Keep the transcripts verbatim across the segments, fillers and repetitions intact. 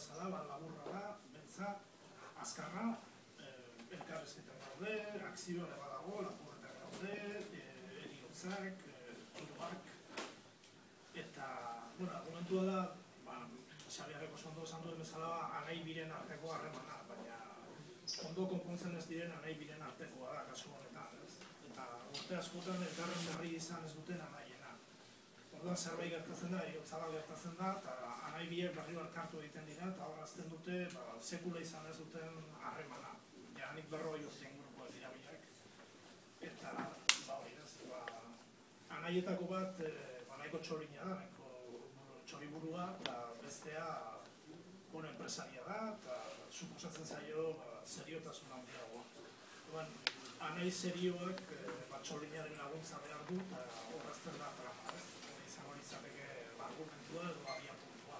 bezala, laburra da, bentza, azkarra, elkarrezketak daude, akzioa ere badago, lapurretak daude, eriotzak, hiruak, eta, bueno, argumentua da, Xabiarrek oso ondo esan duen bezala, anai biren arteko harremana, baina ondo konpontzen ez diren anai biren artekoa da, kasu honetan, ez? Eta urte askotan elkarren berri izan ez duten anaiena. Orduan zerbait gertatzen da, eriotzala gertatzen da, eta anai biek berri elkartu egiten dira, eta horazten dute, sekula izan ez duten harremana. Ja, nik berroi urte inguruko dira biak. Eta, ba hori ez, anaietako bat, nahiko txorina da, nahiko txoriburua, eta bestea bueno enpresaria da, eta suposatzen zaio seriotasun handiagoa. Anai serioak txorinaren laguntza behar du, eta horrazten da trama, hori izango litzateke argumentua edo abiapuntua.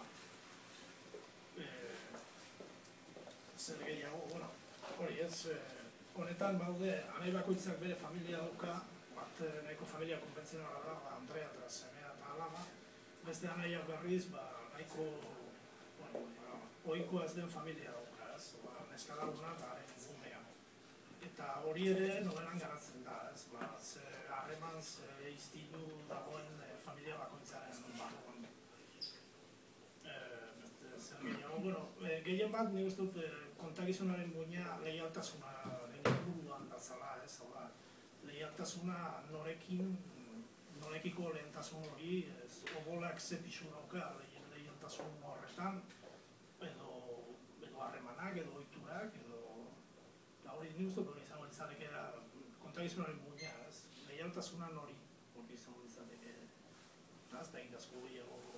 Zer gehiago, bueno, hori ez, honetan baude, anai bakoitzak bere familia dauka, bat nahiko familia konbentzionala da, Andrea eta semea eta alaba, beste anaiak berriz, nahiko ohikoa ez den familia dauka, ez, neskalaguna eta haren gumea. Eta hori ere nobelan garatzen da, ez, harreman iztilu dagoen familia bakoitzaren barruan. Zer gehiago, bueno, gehien bat, nik uste dut, kontakizunaren muina leialtasunaren inguruan datzala, ez, leialtasuna norekin, norekiko lehentasun hori, odolak ze pisu dauka leialtasun horretan, edo harremanak, edo ohiturak, edo... hori nik uste dut izango litzateke kontakizunaren muina, ez? Leialtasuna nori hori izango litzateke, eta egitazko gehiago